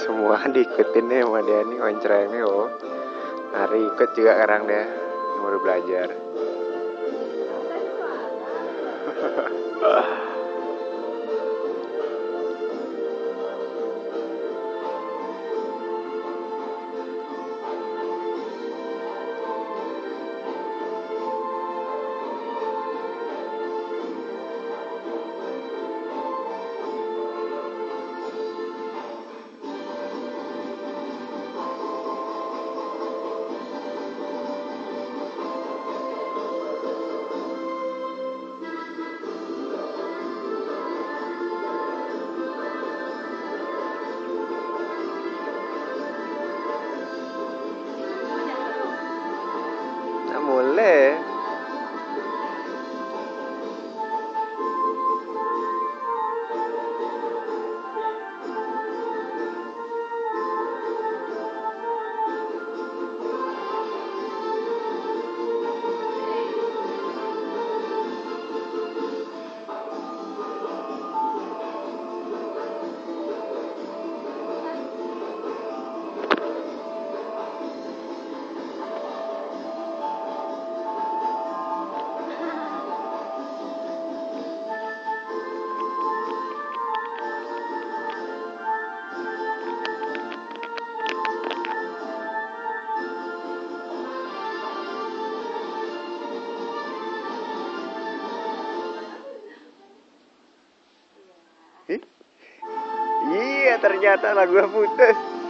Semua diikutin nih sama dia nih oncrengnya oh. Nari ikut juga sekarang dia baru belajar. Nah, mulai. Iya ternyata lagu putus.